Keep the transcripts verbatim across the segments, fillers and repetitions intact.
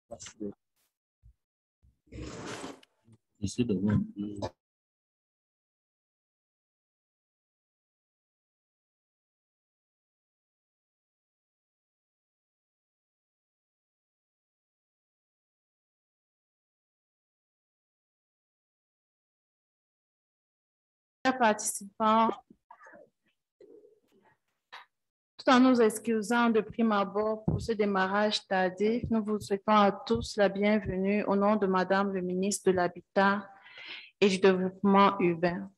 J'essaie d'avoir un peu... Participants, tout en nous excusant de prime abord pour ce démarrage tardif, nous vous souhaitons à tous la bienvenue au nom de Madame le ministre de l'Habitat et du Développement urbain.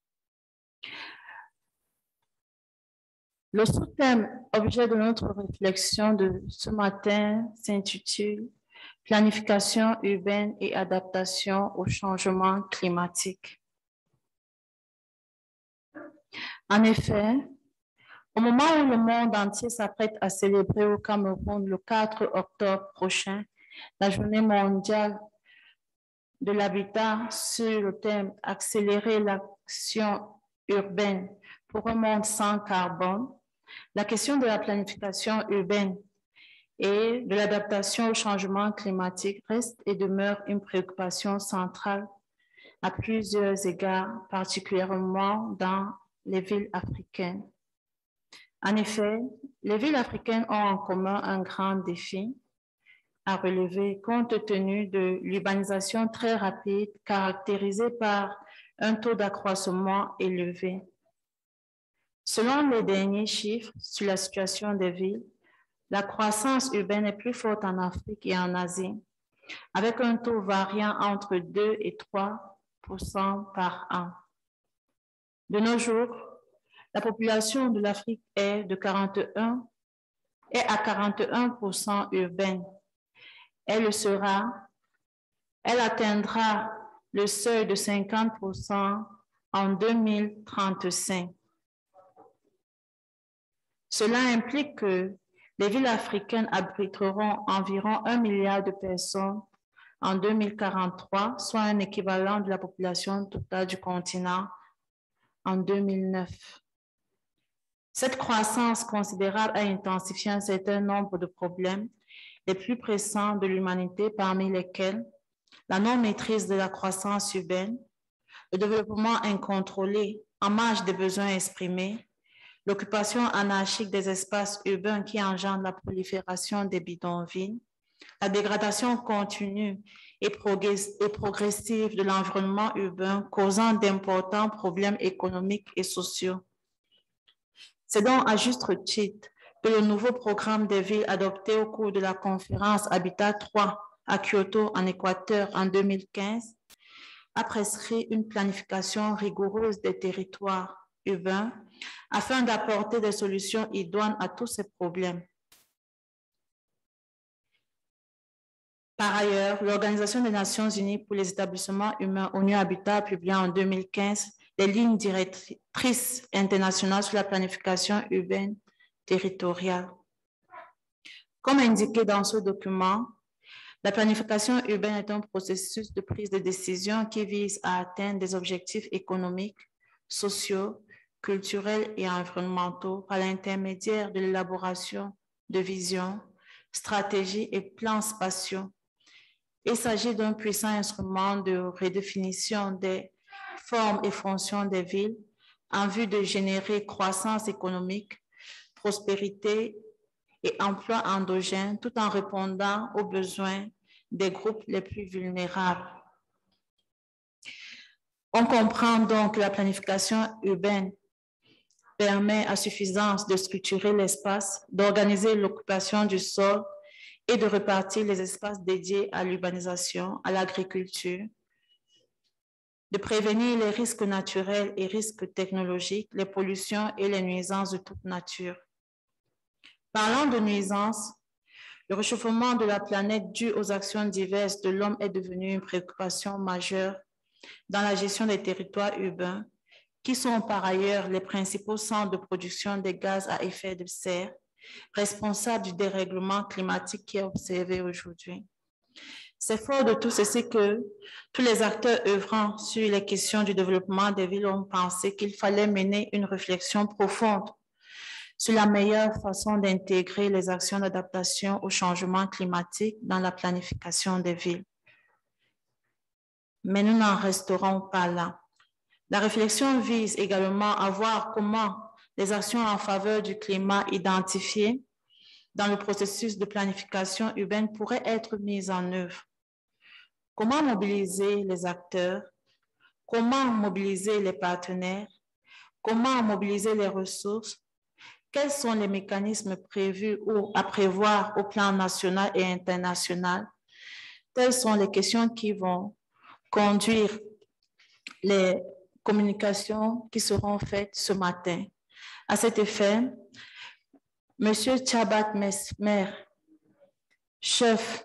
Le sous-thème objet de notre réflexion de ce matin s'intitule « Planification urbaine et adaptation au changement climatique ». En effet, au moment où le monde entier s'apprête à célébrer au Cameroun le quatre octobre prochain la journée mondiale de l'habitat sur le thème « Accélérer l'action urbaine pour un monde sans carbone », la question de la planification urbaine et de l'adaptation au changement climatique reste et demeure une préoccupation centrale à plusieurs égards, particulièrement dans les villes africaines. En effet, les villes africaines ont en commun un grand défi à relever compte tenu de l'urbanisation très rapide caractérisée par un taux d'accroissement élevé. Selon les derniers chiffres sur la situation des villes, la croissance urbaine est plus forte en Afrique et en Asie, avec un taux variant entre deux et trois pour cent par an. De nos jours, la population de l'Afrique est, de quarante-et-un, est à quarante et un pour cent urbaine. Elle sera, elle atteindra le seuil de cinquante pour cent en deux mille trente-cinq. Cela implique que les villes africaines abriteront environ un milliard de personnes en deux mille quarante-trois, soit un équivalent de la population totale du continent en deux mille neuf. Cette croissance considérable a intensifié un certain nombre de problèmes les plus pressants de l'humanité, parmi lesquels la non-maîtrise de la croissance urbaine, le développement incontrôlé en marge des besoins exprimés, l'occupation anarchique des espaces urbains qui engendre la prolifération des bidonvilles, la dégradation continue et progressive de l'environnement urbain causant d'importants problèmes économiques et sociaux. C'est donc à juste titre que le nouveau programme des villes adopté au cours de la conférence Habitat trois à Kyoto en Équateur en deux mille quinze a prescrit une planification rigoureuse des territoires urbains afin d'apporter des solutions idoines à tous ces problèmes. Par ailleurs, l'Organisation des Nations Unies pour les établissements humains ONU Habitat a publié en deux mille quinze les lignes directrices internationales sur la planification urbaine territoriale. Comme indiqué dans ce document, la planification urbaine est un processus de prise de décision qui vise à atteindre des objectifs économiques, sociaux, culturels et environnementaux par l'intermédiaire de l'élaboration de visions, stratégies et plans spatiaux. Il s'agit d'un puissant instrument de redéfinition des formes et fonctions des villes en vue de générer croissance économique, prospérité et emploi endogène tout en répondant aux besoins des groupes les plus vulnérables. On comprend donc que la planification urbaine permet à suffisance de structurer l'espace, d'organiser l'occupation du sol et de répartir les espaces dédiés à l'urbanisation, à l'agriculture, de prévenir les risques naturels et risques technologiques, les pollutions et les nuisances de toute nature. Parlant de nuisances, le réchauffement de la planète dû aux actions diverses de l'homme est devenu une préoccupation majeure dans la gestion des territoires urbains, qui sont par ailleurs les principaux centres de production des gaz à effet de serre, responsables du dérèglement climatique qui est observé aujourd'hui. C'est fort de tout ceci que tous les acteurs œuvrant sur les questions du développement des villes ont pensé qu'il fallait mener une réflexion profonde sur la meilleure façon d'intégrer les actions d'adaptation au changement climatique dans la planification des villes. Mais nous n'en resterons pas là. La réflexion vise également à voir comment les actions en faveur du climat identifiées dans le processus de planification urbaine pourraient être mises en œuvre. Comment mobiliser les acteurs? Comment mobiliser les partenaires? Comment mobiliser les ressources? Quels sont les mécanismes prévus ou à prévoir au plan national et international? Telles sont les questions qui vont conduire les communications qui seront faites ce matin. À cet effet, M. Tchabat Mesmer, chef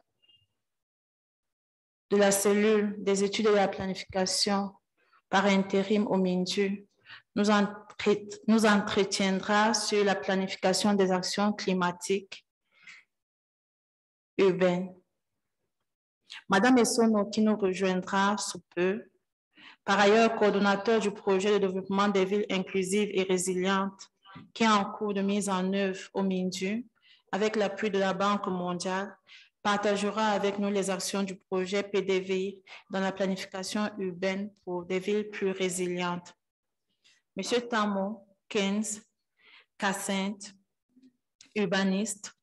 de la cellule des études et de la planification par intérim au MINDU, nous, entre, nous entretiendra sur la planification des actions climatiques urbaines. Madame Essono, qui nous rejoindra sous peu, par ailleurs coordonnateur du projet de développement des villes inclusives et résilientes qui est en cours de mise en œuvre au MINDU, avec l'appui de la Banque mondiale, partagera avec nous les actions du projet P D V I dans la planification urbaine pour des villes plus résilientes. Monsieur Tamo Keynes, Cassinte, urbaniste,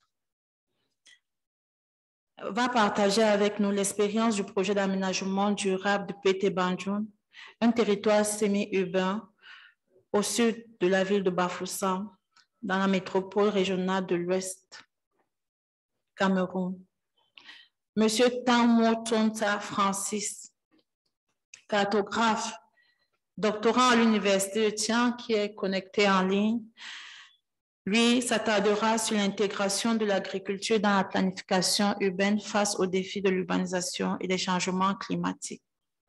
va partager avec nous l'expérience du projet d'aménagement durable de Pété Bandjoun, un territoire semi-urbain au sud de la ville de Bafoussam, dans la métropole régionale de l'Ouest, Cameroun. Monsieur Tamo Tonta Francis, cartographe, doctorant à l'Université de Tian, qui est connecté en ligne, lui s'attardera sur l'intégration de l'agriculture dans la planification urbaine face aux défis de l'urbanisation et des changements climatiques.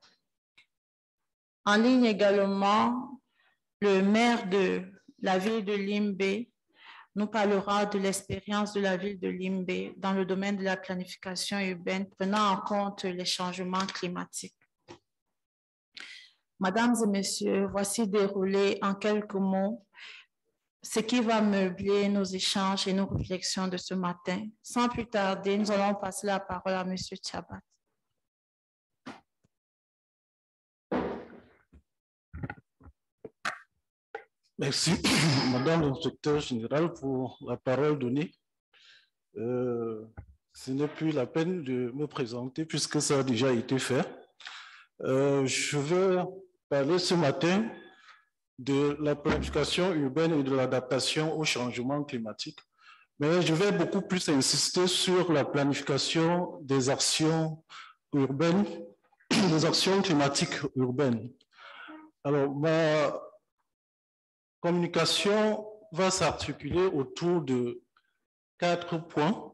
En ligne également, le maire de la ville de Limbé nous parlera de l'expérience de la ville de Limbé dans le domaine de la planification urbaine, prenant en compte les changements climatiques. Mesdames et messieurs, voici déroulé en quelques mots ce qui va meubler nos échanges et nos réflexions de ce matin. Sans plus tarder, nous allons passer la parole à M. Tchabat. Merci, Madame l'inspecteur général, pour la parole donnée. Euh, ce n'est plus la peine de me présenter puisque ça a déjà été fait. Euh, je veux parler ce matin de la planification urbaine et de l'adaptation au changement climatique. Mais je vais beaucoup plus insister sur la planification des actions urbaines, des actions climatiques urbaines. Alors, ma communication va s'articuler autour de quatre points.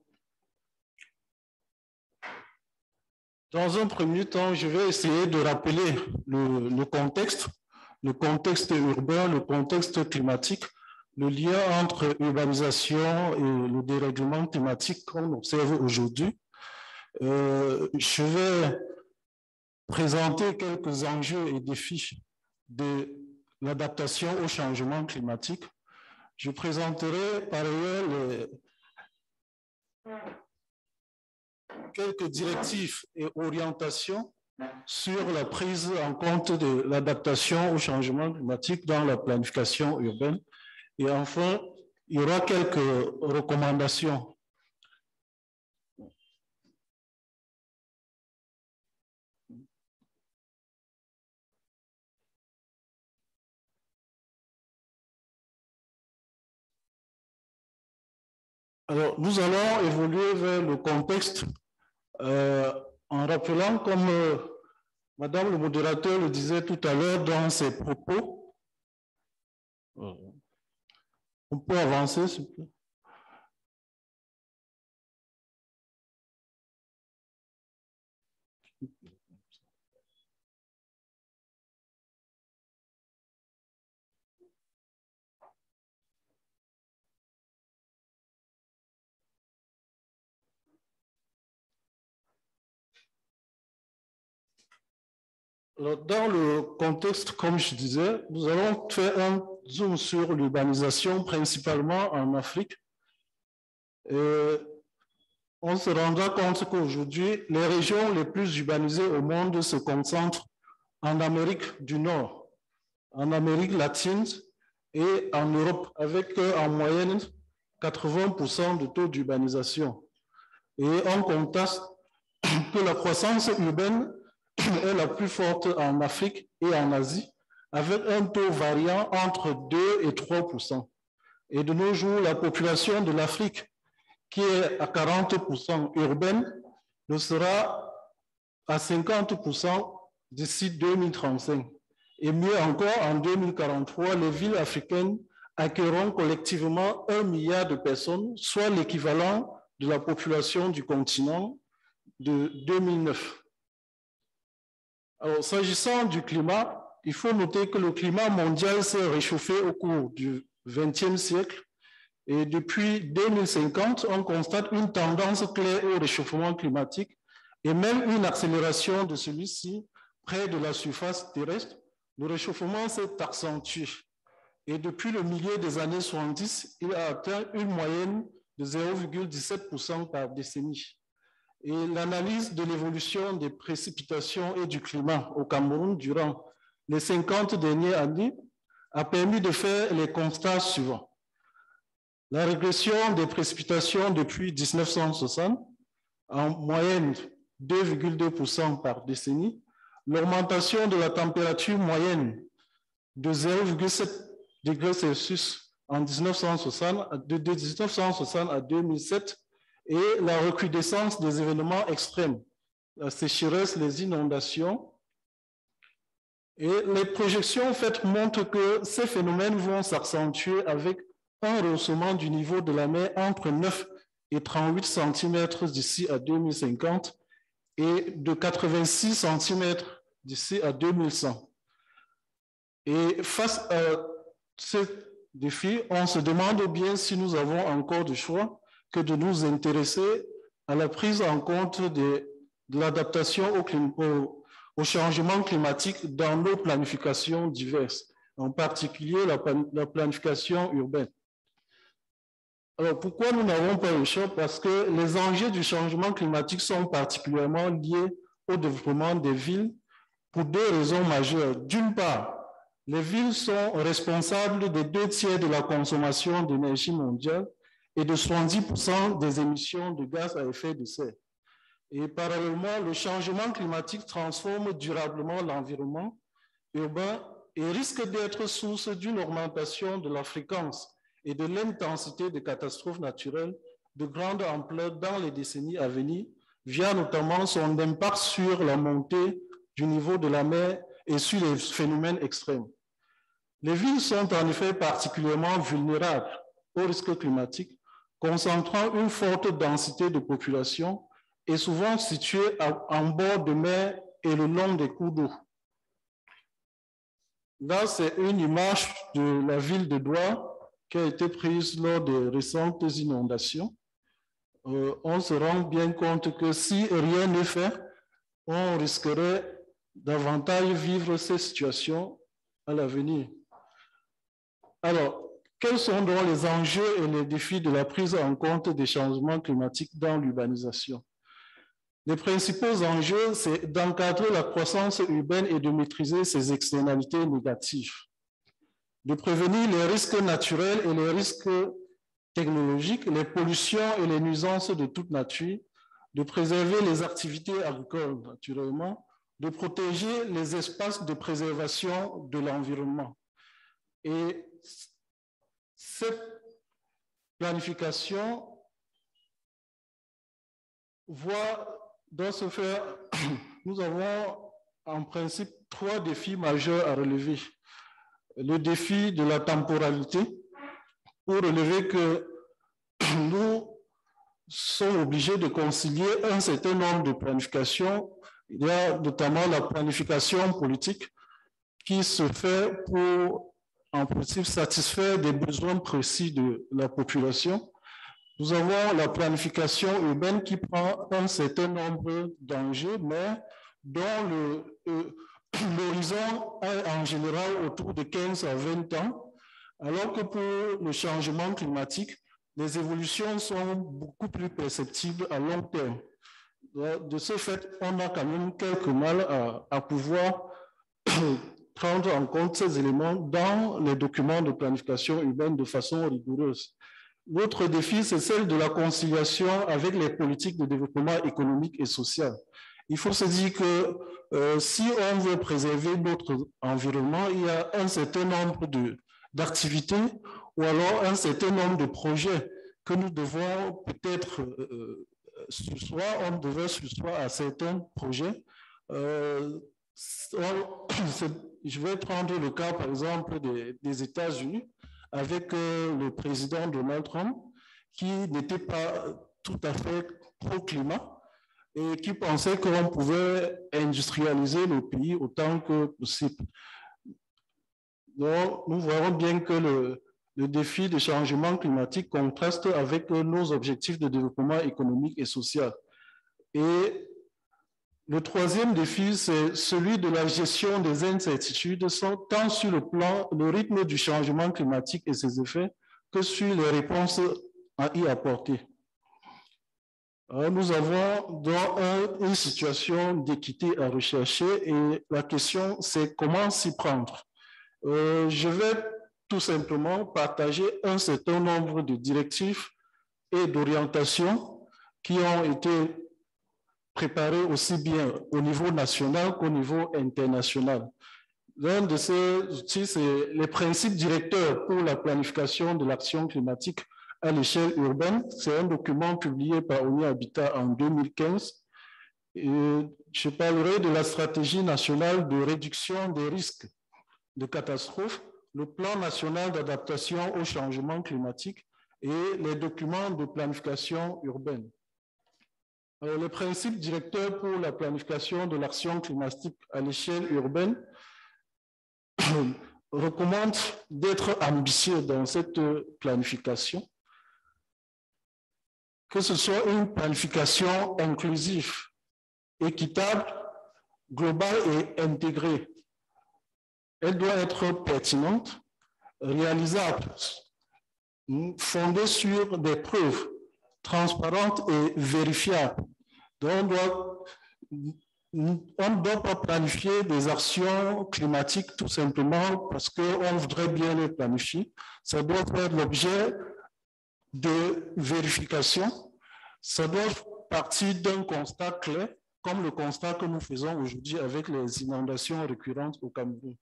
Dans un premier temps, je vais essayer de rappeler le, le contexte, le contexte urbain, le contexte climatique, le lien entre urbanisation et le dérèglement climatique qu'on observe aujourd'hui. Euh, je vais présenter quelques enjeux et défis de l'adaptation au changement climatique. Je présenterai par ailleurs les quelques directives et orientations sur la prise en compte de l'adaptation au changement climatique dans la planification urbaine. Et enfin, il y aura quelques recommandations. Alors, nous allons évoluer vers le contexte euh, en rappelant, comme euh, Madame le modérateur le disait tout à l'heure dans ses propos. Euh, on peut avancer, s'il vous plaît. Alors, dans le contexte, comme je disais, nous allons faire un zoom sur l'urbanisation, principalement en Afrique, et on se rendra compte qu'aujourd'hui, les régions les plus urbanisées au monde se concentrent en Amérique du Nord, en Amérique latine et en Europe, avec en moyenne quatre-vingts pour cent de taux d'urbanisation. Et on constate que la croissance urbaine est la plus forte en Afrique et en Asie, avec un taux variant entre deux et trois pour cent. Et de nos jours, la population de l'Afrique, qui est à quarante pour cent urbaine, le sera à cinquante pour cent d'ici deux mille trente-cinq. Et mieux encore, en deux mille quarante-trois, les villes africaines accueilleront collectivement un milliard de personnes, soit l'équivalent de la population du continent de deux mille neuf. Alors, s'agissant du climat, il faut noter que le climat mondial s'est réchauffé au cours du vingtième siècle et depuis deux mille cinquante, on constate une tendance claire au réchauffement climatique et même une accélération de celui-ci près de la surface terrestre. Le réchauffement s'est accentué et depuis le milieu des années soixante-dix, il a atteint une moyenne de zéro virgule dix-sept pour cent par décennie. Et l'analyse de l'évolution des précipitations et du climat au Cameroun durant les cinquante dernières années a permis de faire les constats suivants. La régression des précipitations depuis mille neuf cent soixante, en moyenne deux virgule deux pour cent par décennie, l'augmentation de la température moyenne de zéro virgule sept degrés Celsius en mille neuf cent soixante, de mille neuf cent soixante à deux mille sept, et la recrudescence des événements extrêmes, la sécheresse, les inondations. Et les projections faites montrent que ces phénomènes vont s'accentuer avec un rehaussement du niveau de la mer entre neuf et trente-huit centimètres d'ici à deux mille cinquante et de quatre-vingt-six centimètres d'ici à deux mille cent. Et face à ces défis, on se demande bien si nous avons encore du choix que de nous intéresser à la prise en compte de, de l'adaptation au, au, au changement climatique dans nos planifications diverses, en particulier la, la planification urbaine. Alors, pourquoi nous n'avons pas le choix? Parce que les enjeux du changement climatique sont particulièrement liés au développement des villes pour deux raisons majeures. D'une part, les villes sont responsables des deux tiers de la consommation d'énergie mondiale et de soixante-dix pour cent des émissions de gaz à effet de serre. Et parallèlement, le changement climatique transforme durablement l'environnement urbain et risque d'être source d'une augmentation de la fréquence et de l'intensité des catastrophes naturelles de grande ampleur dans les décennies à venir, via notamment son impact sur la montée du niveau de la mer et sur les phénomènes extrêmes. Les villes sont en effet particulièrement vulnérables aux risques climatiques, concentrant une forte densité de population et souvent situées en bord de mer et le long des cours d'eau. Là, c'est une image de la ville de Douar qui a été prise lors des récentes inondations. Euh, on se rend bien compte que si rien n'est fait, on risquerait davantage vivre ces situations à l'avenir. Alors, quels sont donc les enjeux et les défis de la prise en compte des changements climatiques dans l'urbanisation? Les principaux enjeux, c'est d'encadrer la croissance urbaine et de maîtriser ses externalités négatives, de prévenir les risques naturels et les risques technologiques, les pollutions et les nuisances de toute nature, de préserver les activités agricoles naturellement, de protéger les espaces de préservation de l'environnement. Et cette planification voit dans ce faire, nous avons en principe trois défis majeurs à relever. Le défi de la temporalité, pour relever que nous sommes obligés de concilier un certain nombre de planifications. Il y a notamment la planification politique qui se fait pour, en principe, satisfaire des besoins précis de la population. Nous avons la planification urbaine qui prend un certain nombre d'enjeux, mais dont l'horizon est en général autour de quinze à vingt ans, Alors que pour le changement climatique, les évolutions sont beaucoup plus perceptibles à long terme. De ce fait, on a quand même quelques mal à, à pouvoir prendre en compte ces éléments dans les documents de planification urbaine de façon rigoureuse. L'autre défi, c'est celle de la conciliation avec les politiques de développement économique et social. Il faut se dire que euh, si on veut préserver notre environnement, il y a un certain nombre d'activités ou alors un certain nombre de projets que nous devons peut-être, euh, soit on devait sursoir à certains projets. Euh, je vais prendre le cas, par exemple, des, des États-Unis, avec euh, le président Donald Trump, qui n'était pas tout à fait pro-climat et qui pensait qu'on pouvait industrialiser le pays autant que possible. Donc, nous voyons bien que le, le défi du changement climatique contraste avec nos objectifs de développement économique et social. Et le troisième défi, c'est celui de la gestion des incertitudes, tant sur le plan, le rythme du changement climatique et ses effets, que sur les réponses à y apporter. Alors, nous avons dans un, une situation d'équité à rechercher et la question, c'est comment s'y prendre. Euh, je vais tout simplement partager un certain nombre de directives et d'orientations qui ont été préparées aussi bien au niveau national qu'au niveau international. L'un de ces outils, c'est les principes directeurs pour la planification de l'action climatique à l'échelle urbaine. C'est un document publié par ONU Habitat en deux mille quinze. Et je parlerai de la stratégie nationale de réduction des risques de catastrophes, le plan national d'adaptation au changement climatique et les documents de planification urbaine. Alors, les principes directeurs pour la planification de l'action climatique à l'échelle urbaine recommandent d'être ambitieux dans cette planification, que ce soit une planification inclusive, équitable, globale et intégrée. Elle doit être pertinente, réalisable, fondée sur des preuves transparentes et vérifiables. Donc, on doit, on ne doit pas planifier des actions climatiques tout simplement parce qu'on voudrait bien les planifier. Ça doit faire l'objet de vérification. Ça doit partir d'un constat clair, comme le constat que nous faisons aujourd'hui avec les inondations récurrentes au Cameroun.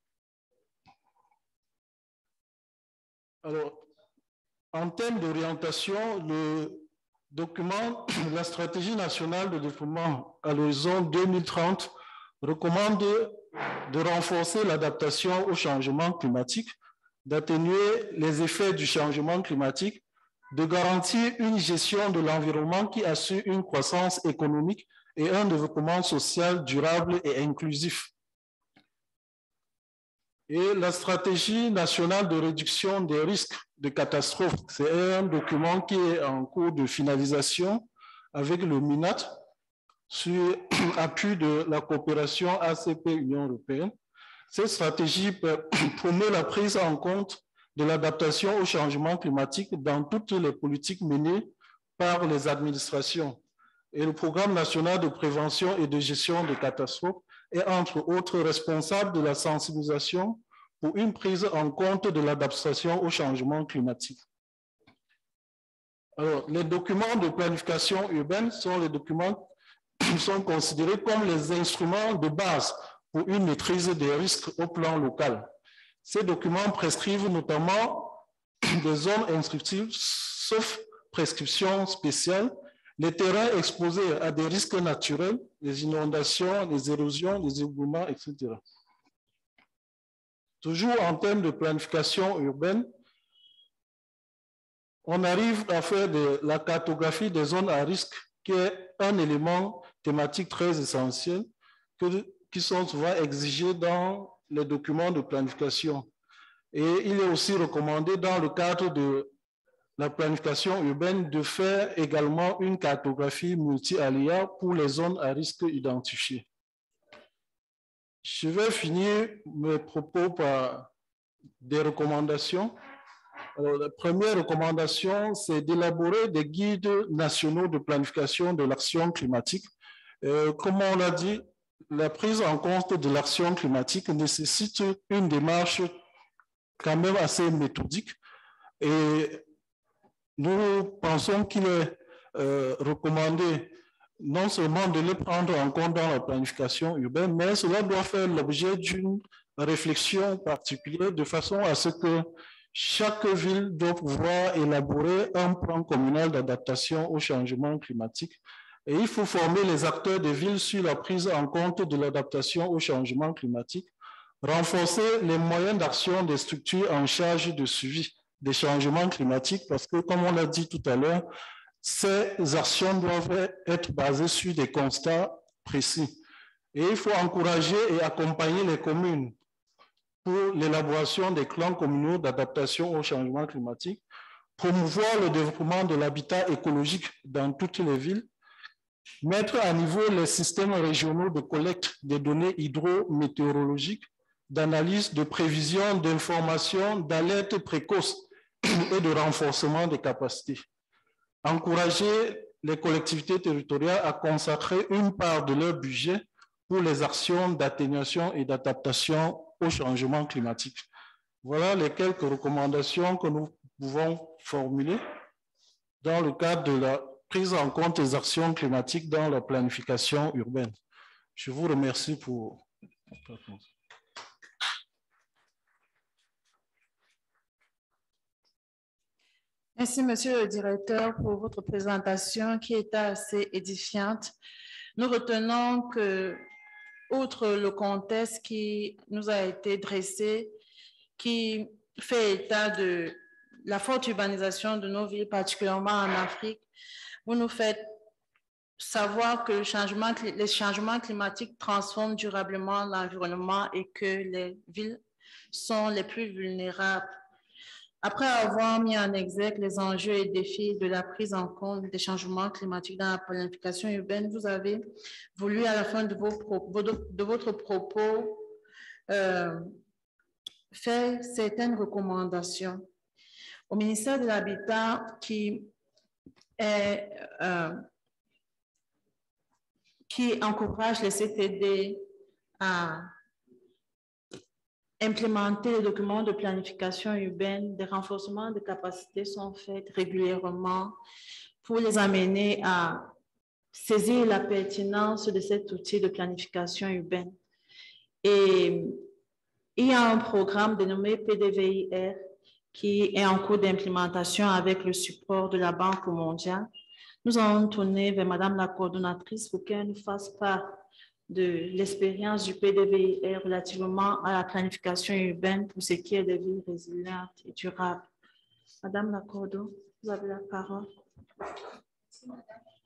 Alors, en termes d'orientation, le document, la stratégie nationale de développement à l'horizon deux mille trente recommande de renforcer l'adaptation au changement climatique, d'atténuer les effets du changement climatique, de garantir une gestion de l'environnement qui assure une croissance économique et un développement social durable et inclusif. Et la stratégie nationale de réduction des risques de catastrophes, c'est un document qui est en cours de finalisation avec le MINAT sur appui de la coopération A C P Union européenne. Cette stratégie promeut la prise en compte de l'adaptation au changement climatique dans toutes les politiques menées par les administrations. Et le programme national de prévention et de gestion des catastrophes est entre autres responsable de la sensibilisation pour une prise en compte de l'adaptation au changement climatique. Alors, les documents de planification urbaine sont les documents qui sont considérés comme les instruments de base pour une maîtrise des risques au plan local. Ces documents prescrivent notamment des zones instructives, sauf prescription spéciale, les terrains exposés à des risques naturels, les inondations, les érosions, les éboulements, et cetera. Toujours en termes de planification urbaine, on arrive à faire de la cartographie des zones à risque, qui est un élément thématique très essentiel, que, qui sont souvent exigés dans les documents de planification. Et il est aussi recommandé dans le cadre de la planification urbaine de faire également une cartographie multi-aléa pour les zones à risque identifiées. Je vais finir mes propos par des recommandations. Alors, la première recommandation, c'est d'élaborer des guides nationaux de planification de l'action climatique. Euh, comme on l'a dit, la prise en compte de l'action climatique nécessite une démarche quand même assez méthodique et nous pensons qu'il est euh, recommandé non seulement de les prendre en compte dans la planification urbaine, mais cela doit faire l'objet d'une réflexion particulière de façon à ce que chaque ville doit pouvoir élaborer un plan communal d'adaptation au changement climatique. Et il faut former les acteurs des villes sur la prise en compte de l'adaptation au changement climatique, renforcer les moyens d'action des structures en charge de suivi des changements climatiques, parce que, comme on l'a dit tout à l'heure, ces actions doivent être basées sur des constats précis. Et il faut encourager et accompagner les communes pour l'élaboration des plans communaux d'adaptation au changement climatique, promouvoir le développement de l'habitat écologique dans toutes les villes, mettre à niveau les systèmes régionaux de collecte des données hydrométéorologiques, d'analyse, de prévision, d'information, d'alerte précoce et de renforcement des capacités. Encourager les collectivités territoriales à consacrer une part de leur budget pour les actions d'atténuation et d'adaptation au changement climatique. Voilà les quelques recommandations que nous pouvons formuler dans le cadre de la prise en compte des actions climatiques dans la planification urbaine. Je vous remercie pour votre attention. Merci, Monsieur le Directeur, pour votre présentation qui était assez édifiante. Nous retenons que, outre le contexte qui nous a été dressé, qui fait état de la forte urbanisation de nos villes, particulièrement en Afrique, vous nous faites savoir que le changement, les changements climatiques transforment durablement l'environnement et que les villes sont les plus vulnérables. Après avoir mis en exergue les enjeux et défis de la prise en compte des changements climatiques dans la planification urbaine, vous avez voulu, à la fin de, vos propos, de votre propos, euh, faire certaines recommandations au ministère de l'Habitat qui est, euh, qui encourage les C T D à implémenter les documents de planification urbaine. Des renforcements de capacités sont faits régulièrement pour les amener à saisir la pertinence de cet outil de planification urbaine. Et il y a un programme dénommé P D V I R qui est en cours d'implémentation avec le support de la Banque mondiale. Nous allons tourner vers Madame la coordonnatrice pour qu'elle nous fasse part de l'expérience du P D V I R relativement à la planification urbaine pour ce qui est des villes résilientes et durables. Madame la coordonnatrice, vous avez la parole. Merci, madame.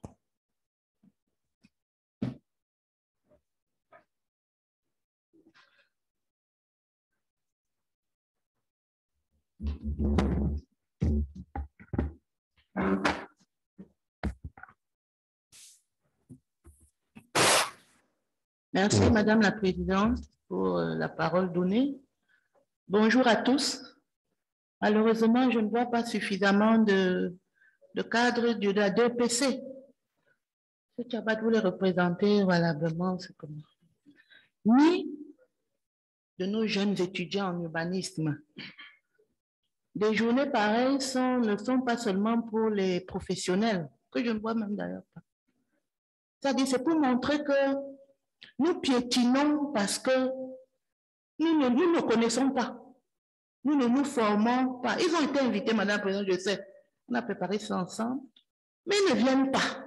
Merci, Madame la Présidente, pour la parole donnée. Bonjour à tous. Malheureusement, je ne vois pas suffisamment de, de cadres de la D P C. Ce qui n'a pas de les représenter valablement, c'est comment. Ni de nos jeunes étudiants en urbanisme. Des journées pareilles sont, ne sont pas seulement pour les professionnels, que je ne vois même d'ailleurs pas. C'est-à-dire, c'est pour montrer que nous piétinons parce que nous ne, nous ne connaissons pas. Nous ne nous formons pas. Ils ont été invités, Madame la Présidente, je sais. On a préparé ça ensemble. Mais ils ne viennent pas.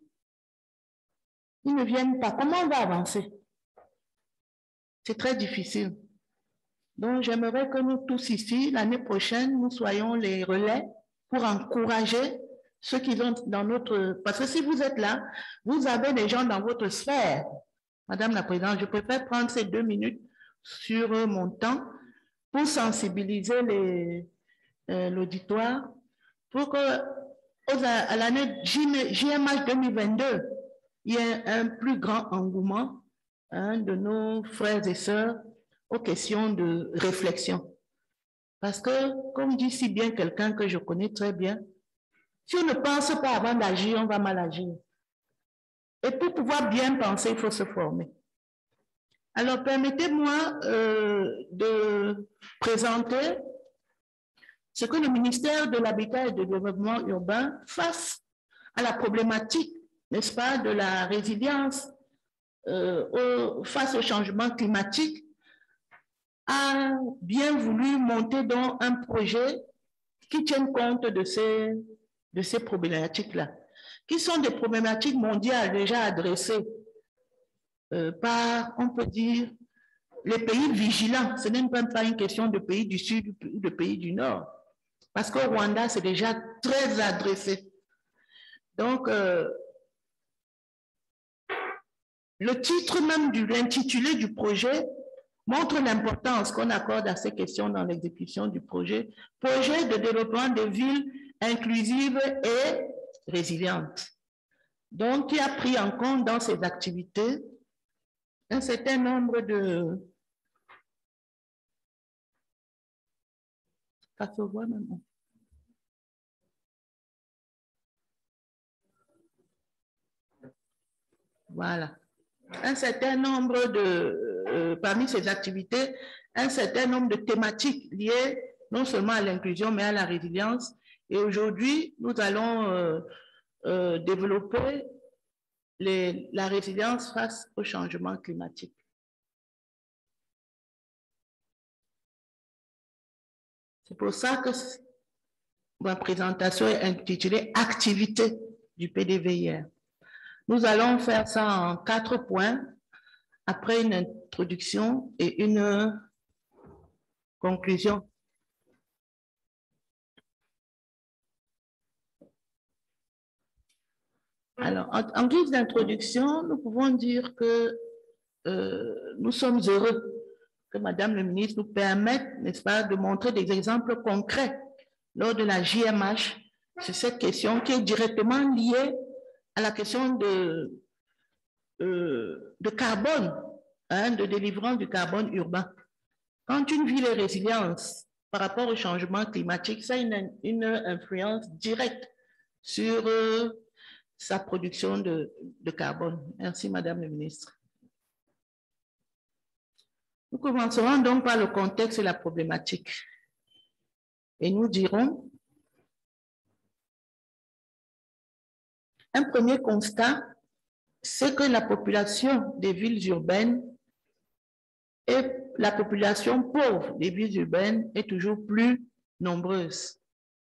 Ils ne viennent pas. Comment on va avancer? C'est très difficile. Donc, j'aimerais que nous tous ici, l'année prochaine, nous soyons les relais pour encourager ceux qui sont dans notre... Parce que si vous êtes là, vous avez des gens dans votre sphère. Madame la Présidente, je préfère prendre ces deux minutes sur mon temps pour sensibiliser euh, l'auditoire pour que à l'année J M H deux mille vingt-deux, il y ait un plus grand engouement hein, de nos frères et sœurs aux questions de réflexion. Parce que, comme dit si bien quelqu'un que je connais très bien, si on ne pense pas avant d'agir, on va mal agir. Et pour pouvoir bien penser, il faut se former. Alors, permettez-moi euh, de présenter ce que le ministère de l'Habitat et du Développement urbain face à la problématique, n'est-ce pas, de la résilience euh, au, face au changement climatique, a bien voulu monter dans un projet qui tienne compte de ces, de ces problématiques-là, qui sont des problématiques mondiales déjà adressées euh, par, on peut dire, les pays vigilants. Ce n'est même pas une question de pays du Sud ou de pays du Nord, parce qu'au Rwanda, c'est déjà très adressé. Donc, euh, le titre même de l'intitulé du projet montre l'importance qu'on accorde à ces questions dans l'exécution du projet. Projet de développement de villes inclusives et résilientes. Donc, qui a pris en compte dans ses activités un certain nombre de... Ça se voit maintenant. Voilà. Un certain nombre de, euh, parmi ces activités, un certain nombre de thématiques liées non seulement à l'inclusion, mais à la résilience. Et aujourd'hui, nous allons euh, euh, développer les, la résilience face au changement climatique. C'est pour ça que ma présentation est intitulée « Activité du P D V I R ». Nous allons faire ça en quatre points, après une introduction et une conclusion. Alors, en, en guise d'introduction, nous pouvons dire que euh, nous sommes heureux que Madame le ministre nous permette, n'est-ce pas, de montrer des exemples concrets lors de la J M H sur cette question qui est directement liée à la question de, euh, de carbone, hein, de délivrance du carbone urbain. Quand une ville est résiliente par rapport au changement climatique, ça a une, une influence directe sur euh, sa production de, de carbone. Merci, Madame la ministre. Nous commencerons donc par le contexte et la problématique. Et nous dirons un premier constat, c'est que la population des villes urbaines et la population pauvre des villes urbaines est toujours plus nombreuse.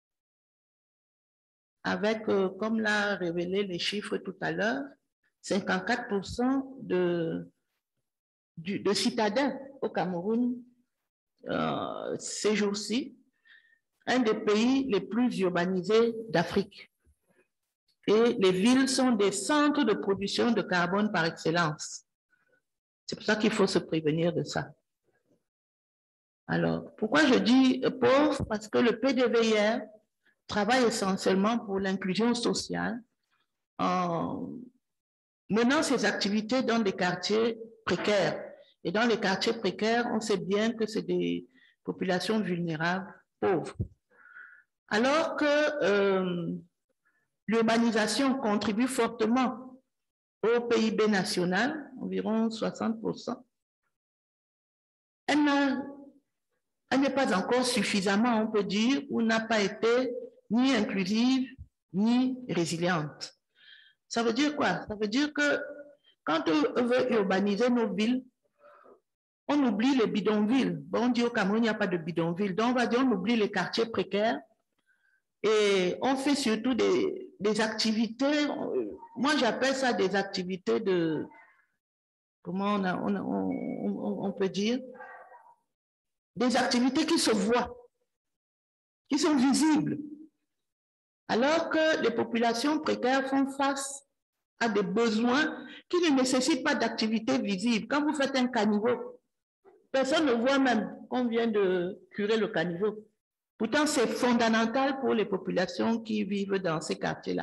Avec, euh, comme l'a révélé les chiffres tout à l'heure, cinquante-quatre pour cent de, de, de citadins au Cameroun euh, ces jours-ci, un des pays les plus urbanisés d'Afrique. Et les villes sont des centres de production de carbone par excellence. C'est pour ça qu'il faut se prévenir de ça. Alors, pourquoi je dis pauvre? Parce que le P D V I R travaille essentiellement pour l'inclusion sociale en menant ses activités dans des quartiers précaires. Et dans les quartiers précaires, on sait bien que c'est des populations vulnérables, pauvres. Alors que euh, l'urbanisation contribue fortement au P I B national, environ soixante pour cent. Elle n'est pas encore suffisamment, on peut dire, ou n'a pas été ni inclusive, ni résiliente. Ça veut dire quoi? Ça veut dire que quand on veut urbaniser nos villes, on oublie les bidonvilles. Bon, on dit au Cameroun, il n'y a pas de bidonvilles. Donc, on va dire on oublie les quartiers précaires et on fait surtout des, des activités, moi j'appelle ça des activités de, comment on, a, on, on, on peut dire, des activités qui se voient, qui sont visibles. Alors que les populations précaires font face à des besoins qui ne nécessitent pas d'activité visible. Quand vous faites un caniveau, personne ne voit même qu'on vient de curer le caniveau. Pourtant, c'est fondamental pour les populations qui vivent dans ces quartiers-là.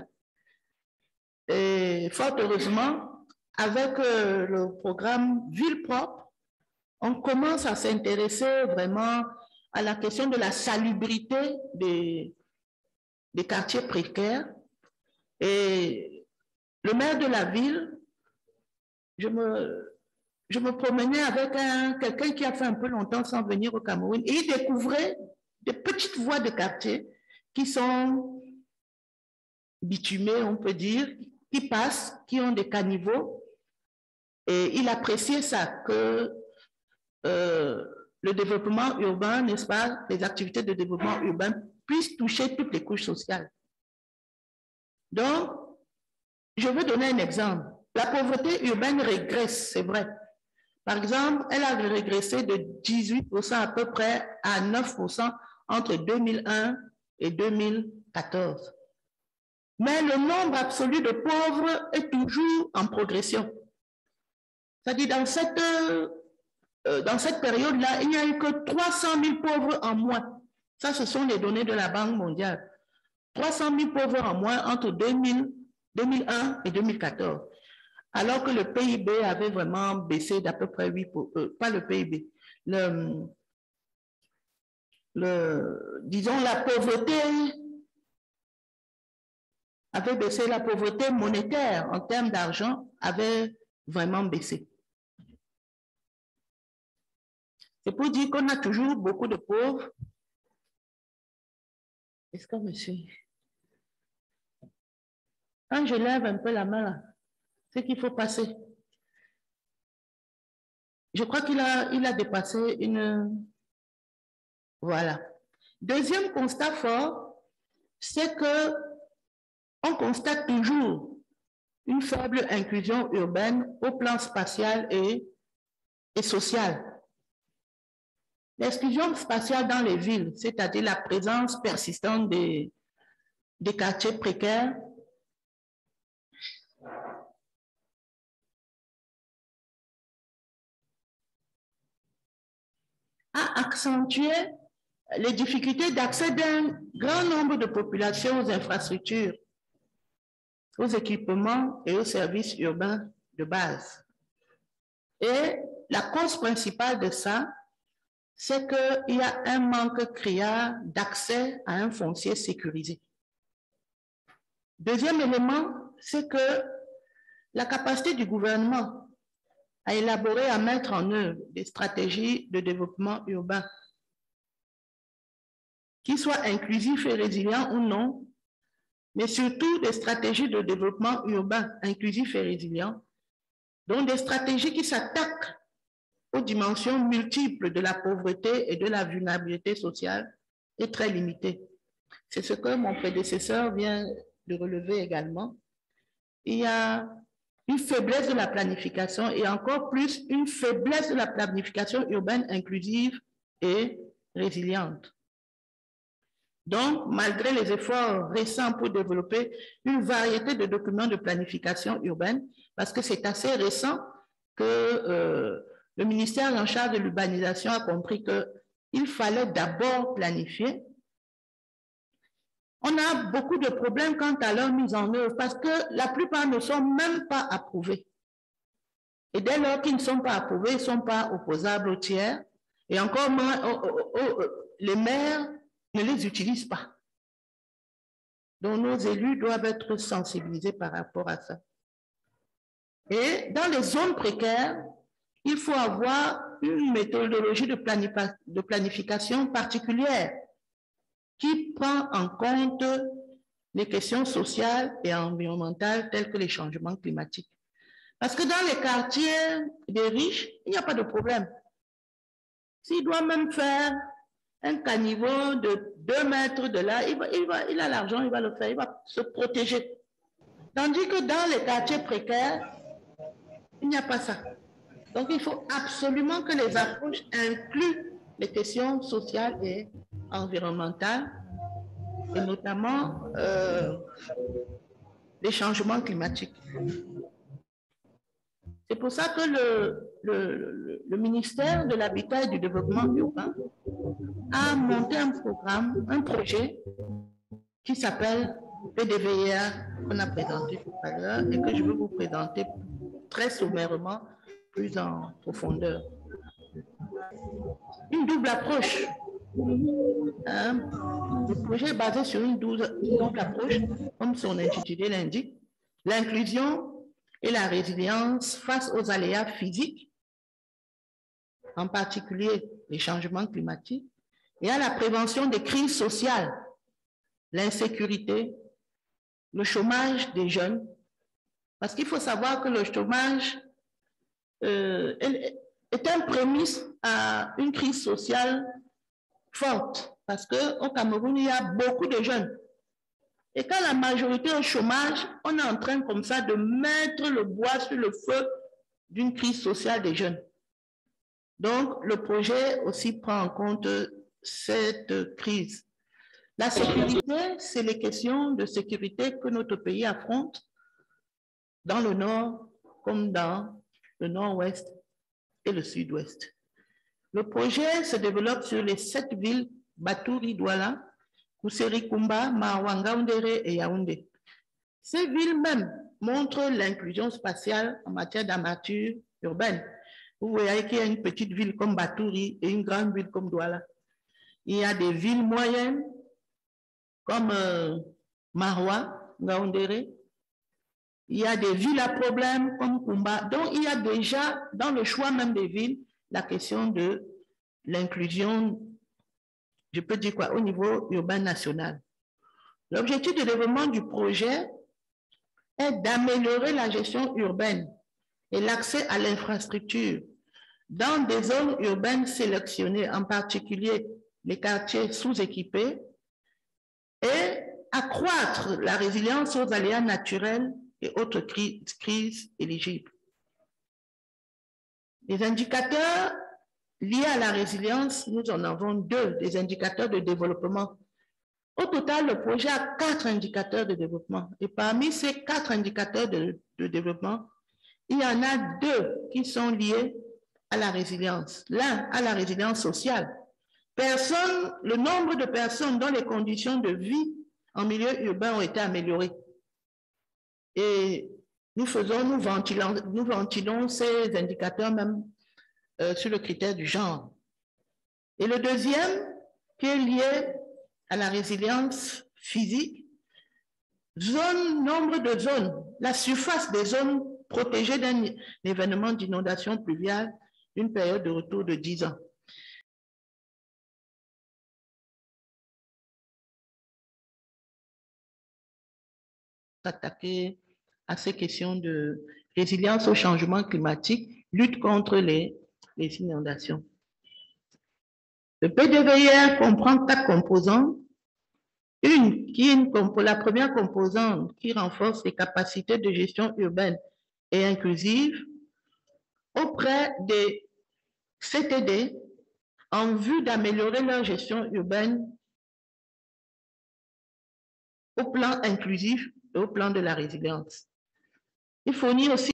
Et fort heureusement, avec euh, le programme Ville propre, on commence à s'intéresser vraiment à la question de la salubrité des, des quartiers précaires. Et le maire de la ville, je me, je me promenais avec quelqu'un qui a fait un peu longtemps sans venir au Cameroun et il découvrait des petites voies de quartier qui sont bitumées, on peut dire, qui passent, qui ont des caniveaux. Et il appréciait ça, que euh, le développement urbain, n'est-ce pas, les activités de développement urbain puissent toucher toutes les couches sociales. Donc, je veux donner un exemple. La pauvreté urbaine régresse, c'est vrai. Par exemple, elle a régressé de dix-huit pour cent à peu près à neuf pour cent entre deux mille un et deux mille quatorze. Mais le nombre absolu de pauvres est toujours en progression. C'est-à-dire, dans cette, euh, dans cette période-là, il n'y a eu que trois cent mille pauvres en moins. Ça, ce sont les données de la Banque mondiale. trois cent mille pauvres en moins entre deux mille, deux mille un et deux mille quatorze. Alors que le P I B avait vraiment baissé d'à peu près huit pour cent, euh, pas le P I B, le, le, disons la pauvreté, avait baissé, la pauvreté monétaire en termes d'argent avait vraiment baissé. C'est pour dire qu'on a toujours beaucoup de pauvres. Est-ce que monsieur, quand je lève un peu la main là, c'est qu'il faut passer. Je crois qu'il a, il a dépassé une... Voilà. Deuxième constat fort, c'est que on constate toujours une faible inclusion urbaine au plan spatial et, et social. L'exclusion spatiale dans les villes, c'est-à-dire la présence persistante des, des quartiers précaires, a accentué les difficultés d'accès d'un grand nombre de populations aux infrastructures, aux équipements et aux services urbains de base. Et la cause principale de ça, c'est qu'il y a un manque criard d'accès à un foncier sécurisé. Deuxième élément, c'est que la capacité du gouvernement à élaborer, à mettre en œuvre des stratégies de développement urbain qui soient inclusifs et résilients ou non, mais surtout des stratégies de développement urbain inclusifs et résilients, donc des stratégies qui s'attaquent aux dimensions multiples de la pauvreté et de la vulnérabilité sociale est très limitée. C'est ce que mon prédécesseur vient de relever également. Il y a une faiblesse de la planification et encore plus une faiblesse de la planification urbaine inclusive et résiliente. Donc, malgré les efforts récents pour développer une variété de documents de planification urbaine, parce que c'est assez récent que euh, le ministère en charge de l'urbanisation a compris qu'il fallait d'abord planifier. On a beaucoup de problèmes quant à leur mise en œuvre parce que la plupart ne sont même pas approuvés. Et dès lors qu'ils ne sont pas approuvés, ils ne sont pas opposables aux tiers. Et encore moins, aux, aux, aux, les maires ne les utilisent pas. Donc nos élus doivent être sensibilisés par rapport à ça. Et dans les zones précaires, il faut avoir une méthodologie de, planif- de planification particulière qui prend en compte les questions sociales et environnementales telles que les changements climatiques. Parce que dans les quartiers des riches, il n'y a pas de problème. S'il doit même faire un caniveau de deux mètres de là, il, va, il, va, il a l'argent, il va le faire, il va se protéger. Tandis que dans les quartiers précaires, il n'y a pas ça. Donc, il faut absolument que les approches incluent les questions sociales et environnementales, et notamment euh, les changements climatiques. C'est pour ça que le, le, le, le ministère de l'Habitat et du Développement urbain a monté un programme, un projet qui s'appelle P D V I R, qu'on a présenté tout à l'heure et que je veux vous présenter très sommairement, plus en profondeur. Une double approche Euh, le projet est basé sur une double approche, comme son intitulé l'indique, l'inclusion et la résilience face aux aléas physiques, en particulier les changements climatiques, et à la prévention des crises sociales, l'insécurité, le chômage des jeunes, parce qu'il faut savoir que le chômage euh, est un prémisse à une crise sociale forte, parce qu'au Cameroun, il y a beaucoup de jeunes. Et quand la majorité est au chômage, on est en train comme ça de mettre le bois sur le feu d'une crise sociale des jeunes. Donc, le projet aussi prend en compte cette crise. La sécurité, c'est les questions de sécurité que notre pays affronte dans le nord comme dans le nord-ouest et le sud-ouest. Le projet se développe sur les sept villes Batouri, Douala, Kousséri, Koumba, Mahawa, Ngaoundéré et Yaoundé. Ces villes même montrent l'inclusion spatiale en matière d'armature urbaine. Vous voyez qu'il y a une petite ville comme Batouri et une grande ville comme Douala. Il y a des villes moyennes comme euh, Mahawa, Ngaoundéré. Il y a des villes à problème comme Koumba. Donc, il y a déjà, dans le choix même des villes, la question de l'inclusion, je peux dire quoi, au niveau urbain national. L'objectif de développement du projet est d'améliorer la gestion urbaine et l'accès à l'infrastructure dans des zones urbaines sélectionnées, en particulier les quartiers sous-équipés, et accroître la résilience aux aléas naturels et autres crises, crises éligibles. Les indicateurs liés à la résilience, nous en avons deux, des indicateurs de développement. Au total, le projet a quatre indicateurs de développement. Et parmi ces quatre indicateurs de, de développement, il y en a deux qui sont liés à la résilience. L'un à la résilience sociale. Personne, le nombre de personnes dont les conditions de vie en milieu urbain ont été améliorées. Et nous faisons, nous ventilons, nous ventilons ces indicateurs même euh, sur le critère du genre. Et le deuxième, qui est lié à la résilience physique, zone, nombre de zones, la surface des zones protégées d'un événement d'inondation pluviale d'une période de retour de dix ans. S'attaquer à ces questions de résilience au changement climatique, lutte contre les, les inondations. Le P D V I R comprend quatre composantes. Une qui est une, la première composante qui renforce les capacités de gestion urbaine et inclusive auprès des C T D en vue d'améliorer leur gestion urbaine au plan inclusif et au plan de la résilience. Il fournit aussi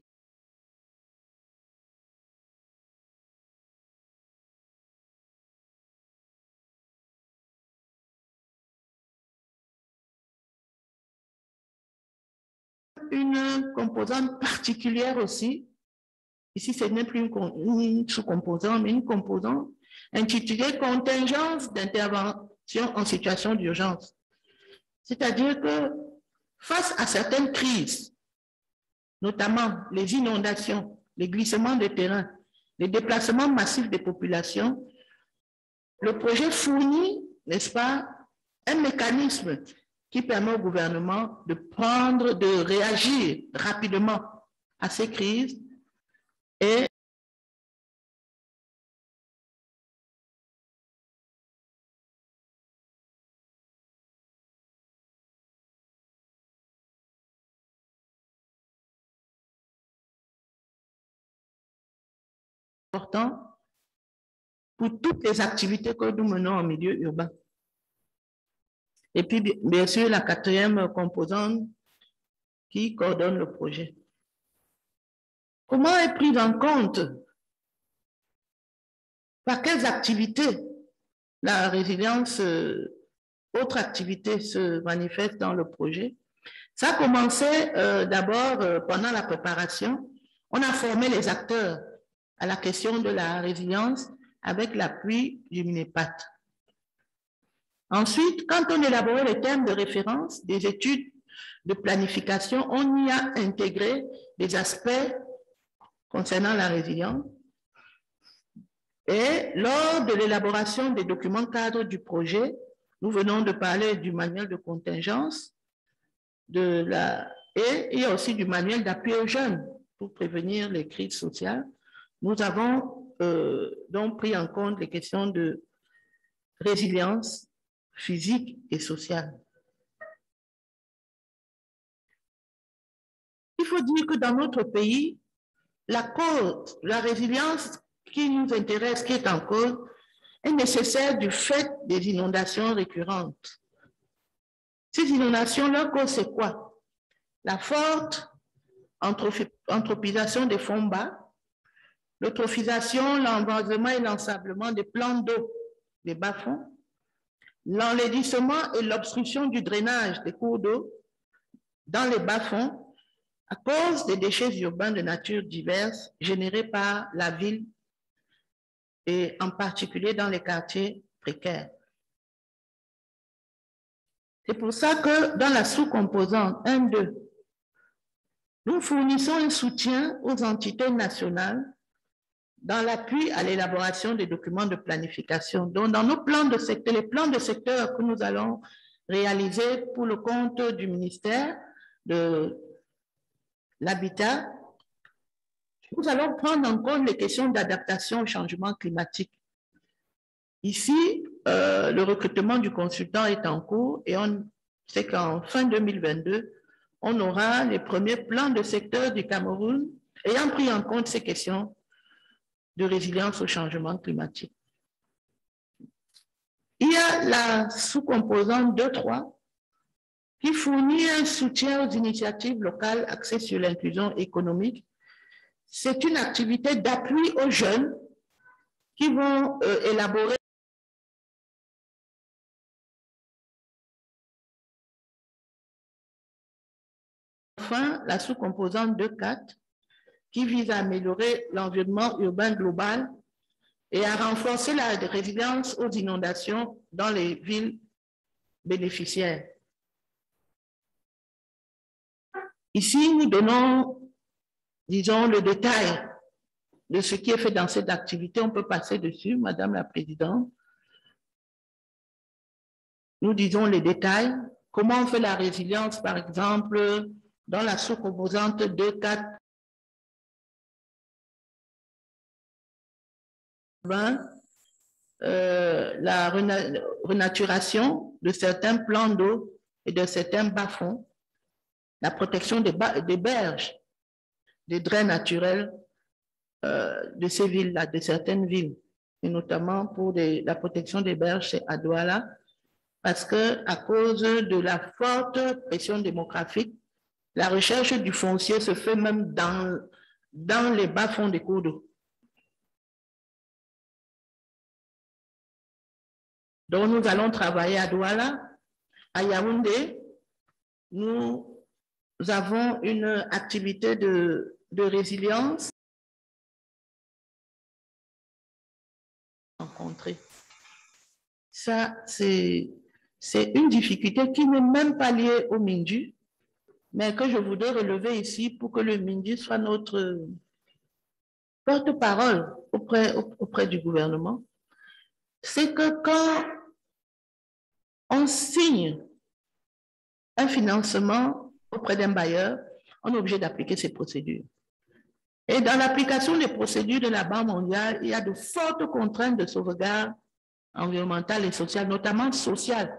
une composante particulière aussi. Ici, ce n'est plus une, une sous-composante, mais une composante intitulée contingence d'intervention en situation d'urgence. C'est-à-dire que face à certaines crises, notamment les inondations, les glissements de terrain, les déplacements massifs des populations, le projet fournit, n'est-ce pas, un mécanisme qui permet au gouvernement de prendre, de réagir rapidement à ces crises et important pour toutes les activités que nous menons en milieu urbain. Et puis, bien sûr, la quatrième composante qui coordonne le projet. Comment est prise en compte, par quelles activités la résilience, euh, autre activité se manifeste dans le projet? Ça a commencé euh, d'abord euh, pendant la préparation. On a formé les acteurs à la question de la résilience avec l'appui du MINEPAT. Ensuite, quand on élaborait les termes de référence des études de planification, on y a intégré des aspects concernant la résilience. Et lors de l'élaboration des documents cadres du projet, nous venons de parler du manuel de contingence, de la, et il y a aussi du manuel d'appui aux jeunes pour prévenir les crises sociales. Nous avons euh, donc pris en compte les questions de résilience physique et sociale. Il faut dire que dans notre pays, la cause, la résilience qui nous intéresse, qui est en cause, est nécessaire du fait des inondations récurrentes. Ces inondations, leur cause, c'est quoi? La forte anthropisation des fonds bas, l'eutrophisation, l'envasement et l'ensablement des plans d'eau des bas-fonds, l'enlaidissement et l'obstruction du drainage des cours d'eau dans les bas-fonds à cause des déchets urbains de nature diverse générés par la ville et en particulier dans les quartiers précaires. C'est pour ça que dans la sous-composante un deux, nous fournissons un soutien aux entités nationales dans l'appui à l'élaboration des documents de planification. Donc, dans nos plans de secteur, les plans de secteur que nous allons réaliser pour le compte du ministère de l'Habitat, nous allons prendre en compte les questions d'adaptation au changement climatique. Ici, euh, le recrutement du consultant est en cours et on sait qu'en fin deux mille vingt-deux, on aura les premiers plans de secteur du Cameroun ayant pris en compte ces questions de résilience au changement climatique. Il y a la sous-composante deux trois qui fournit un soutien aux initiatives locales axées sur l'inclusion économique. C'est une activité d'appui aux jeunes qui vont euh, élaborer enfin la sous-composante deux quatre qui vise à améliorer l'environnement urbain global et à renforcer la résilience aux inondations dans les villes bénéficiaires. Ici, nous donnons, disons, le détail de ce qui est fait dans cette activité. On peut passer dessus, Madame la Présidente. Nous disons les détails. Comment on fait la résilience, par exemple, dans la sous-composante deux quatre. Euh, la renaturation de certains plans d'eau et de certains bas-fonds, la protection des, des berges, des drains naturels euh, de ces villes-là, de certaines villes, et notamment pour des, la protection des berges, c'est à Douala, parce que à cause de la forte pression démographique, la recherche du foncier se fait même dans, dans les bas-fonds des cours d'eau. Donc, nous allons travailler à Douala, à Yaoundé. Nous avons une activité de, de résilience rencontrée. Ça, c'est une difficulté qui n'est même pas liée au Mindu, mais que je voudrais relever ici pour que le Mindu soit notre porte-parole auprès, auprès du gouvernement. C'est que quand on signe un financement auprès d'un bailleur, on est obligé d'appliquer ces procédures. Et dans l'application des procédures de la Banque mondiale, il y a de fortes contraintes de sauvegarde environnementale et sociale, notamment sociale.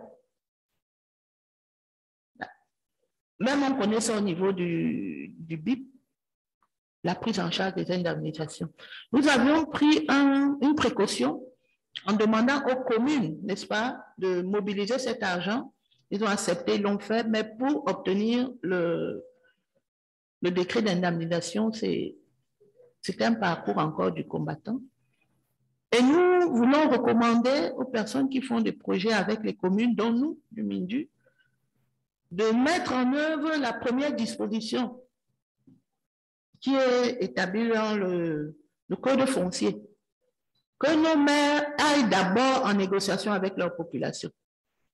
Même on connaît ça au niveau du, du B I P, la prise en charge des indemnisations. Nous avions pris un, une précaution en demandant aux communes, n'est-ce pas, de mobiliser cet argent. Ils ont accepté, ils l'ont fait, mais pour obtenir le, le décret d'indemnisation, c'est un parcours encore du combattant. Et nous voulons recommander aux personnes qui font des projets avec les communes, dont nous, du Mindu, de mettre en œuvre la première disposition qui est établie dans le, le code foncier. Que nos maires aillent d'abord en négociation avec leur population.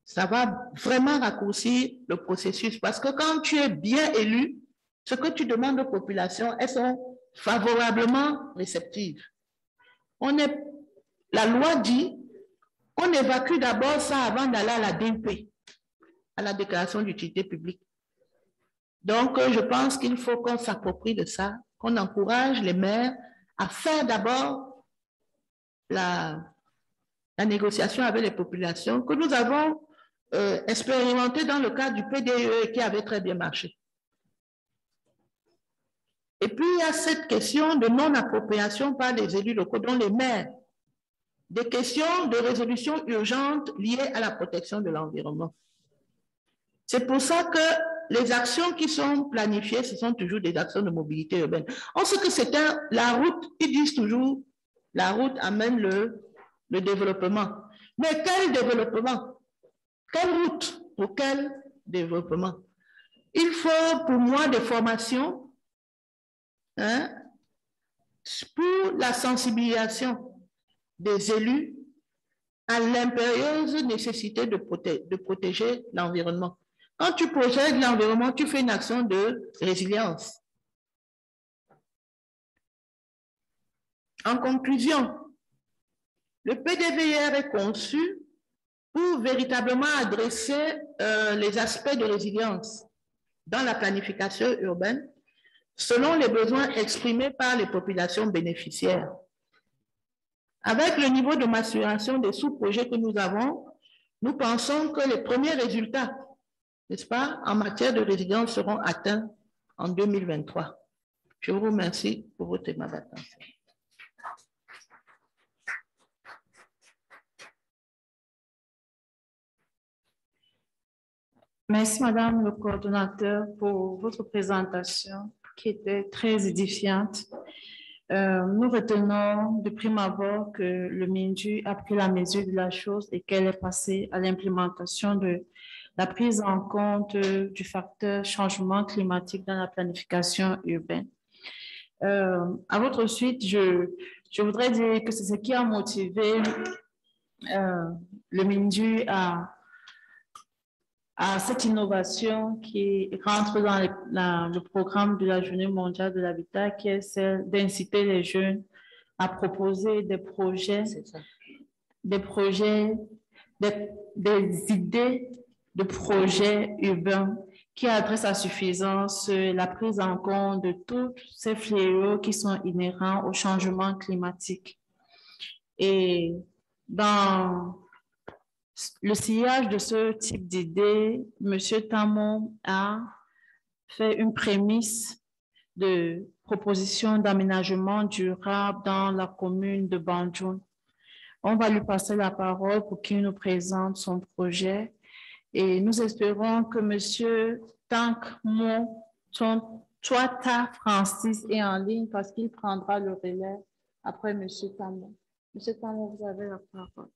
ça va vraiment raccourcir le processus. Parce que quand tu es bien élu, ce que tu demandes aux populations, elles sont favorablement réceptives. On est, la loi dit qu'on évacue d'abord ça avant d'aller à la D U P, à la déclaration d'utilité publique. Donc, je pense qu'il faut qu'on s'approprie de ça, qu'on encourage les maires à faire d'abord la, la négociation avec les populations que nous avons euh, expérimenté dans le cadre du P D E qui avait très bien marché. Et puis, il y a cette question de non-appropriation par des élus locaux, dont les maires, des questions de résolution urgente liées à la protection de l'environnement. C'est pour ça que les actions qui sont planifiées, ce sont toujours des actions de mobilité urbaine. On sait que c'est un, la route, ils disent toujours, la route amène le, le développement. Mais quel développement? Quelle route pour quel développement? Il faut pour moi des formations hein, pour la sensibilisation des élus à l'impérieuse nécessité de, proté de protéger l'environnement. Quand tu protèges l'environnement, tu fais une action de résilience. En conclusion, le P D V R est conçu pour véritablement adresser euh, les aspects de résilience dans la planification urbaine selon les besoins exprimés par les populations bénéficiaires. Avec le niveau de maturation des sous-projets que nous avons, nous pensons que les premiers résultats, n'est-ce pas, en matière de résilience seront atteints en deux mille vingt-trois. Je vous remercie pour votre aimable attention. Merci, Madame le coordonnateur, pour votre présentation qui était très édifiante. Euh, nous retenons de prime abord que le MINDU a pris la mesure de la chose et qu'elle est passée à l'implémentation de la prise en compte du facteur changement climatique dans la planification urbaine. Euh, à votre suite, je, je voudrais dire que c'est ce qui a motivé euh, le MINDU à à cette innovation qui rentre dans le, la, le programme de la Journée mondiale de l'habitat, qui est celle d'inciter les jeunes à proposer des projets, des projets, des, des idées de projets urbains qui adressent à suffisance la prise en compte de tous ces fléaux qui sont inhérents au changement climatique. Et dans le sillage de ce type d'idée, M. Tamon a fait une prémisse de proposition d'aménagement durable dans la commune de Banjoun. On va lui passer la parole pour qu'il nous présente son projet et nous espérons que M. Tankmon Chouata Francis est en ligne parce qu'il prendra le relais après M. Tamon. M. Tamon, vous avez la parole.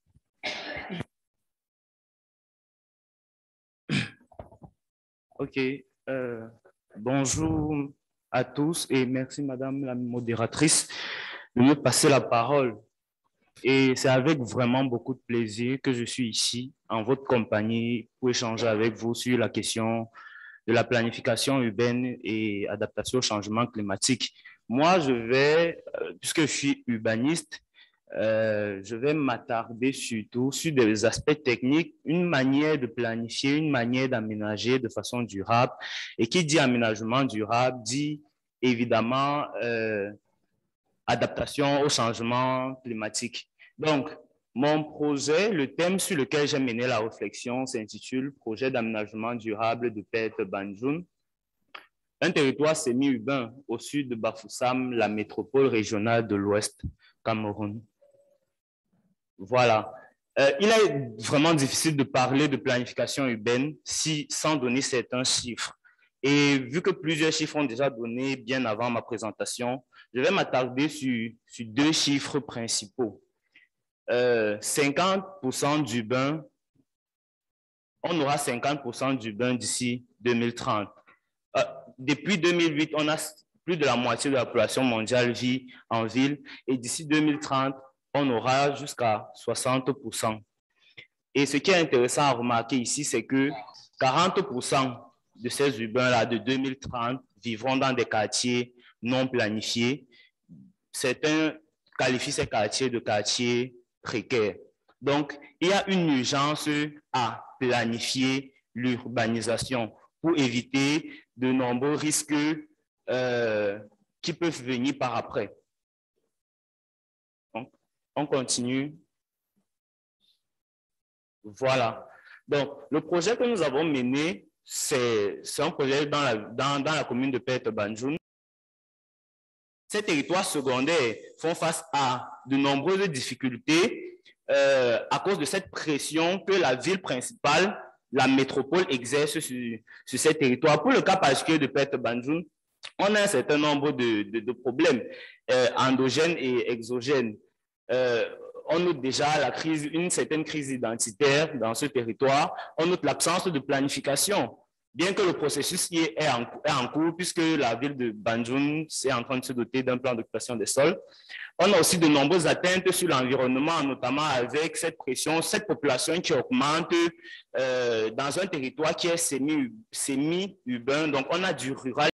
Ok, euh, bonjour à tous et merci Madame la modératrice de me passer la parole. Et c'est avec vraiment beaucoup de plaisir que je suis ici en votre compagnie pour échanger avec vous sur la question de la planification urbaine et adaptation au changement climatique. Moi, je vais, puisque je suis urbaniste, Euh, je vais m'attarder surtout sur des aspects techniques, une manière de planifier, une manière d'aménager de façon durable. Et qui dit aménagement durable dit évidemment euh, adaptation au changement climatique. Donc, mon projet, le thème sur lequel j'ai mené la réflexion s'intitule « Projet d'aménagement durable de Perte Banjoun ». Un territoire semi-urbain au sud de Bafoussam, la métropole régionale de l'Ouest, Cameroun. Voilà. Euh, il est vraiment difficile de parler de planification urbaine si, sans donner certains chiffres. Et vu que plusieurs chiffres ont déjà donné bien avant ma présentation, je vais m'attarder sur, sur deux chiffres principaux. Euh, cinquante pour cent d'urbains, on aura cinquante pour cent d'urbains d'ici deux mille trente. Euh, depuis deux mille huit, on a plus de la moitié de la population mondiale vit en ville et d'ici deux mille trente, on aura jusqu'à soixante pour cent. Et ce qui est intéressant à remarquer ici, c'est que quarante pour cent de ces urbains-là de deux mille trente vivront dans des quartiers non planifiés. Certains qualifient ces quartiers de quartiers précaires. Donc, il y a une urgence à planifier l'urbanisation pour éviter de nombreux risques euh, qui peuvent venir par après. Donc, on continue. Voilà. Donc, le projet que nous avons mené, c'est un projet dans la, dans, dans la commune de Perte Banjoun. Ces territoires secondaires font face à de nombreuses difficultés euh, à cause de cette pression que la ville principale, la métropole, exerce sur, sur ces territoires. Pour le cas particulier de Perte Banjoun, on a un certain nombre de, de, de problèmes euh, endogènes et exogènes. Euh, on note déjà la crise, une certaine crise identitaire dans ce territoire. On note l'absence de planification, bien que le processus y est en, est en cours, puisque la ville de Banjoun est en train de se doter d'un plan d'occupation des sols. On a aussi de nombreuses atteintes sur l'environnement, notamment avec cette pression, cette population qui augmente euh, dans un territoire qui est semi, semi-urbain. Donc, on a du rural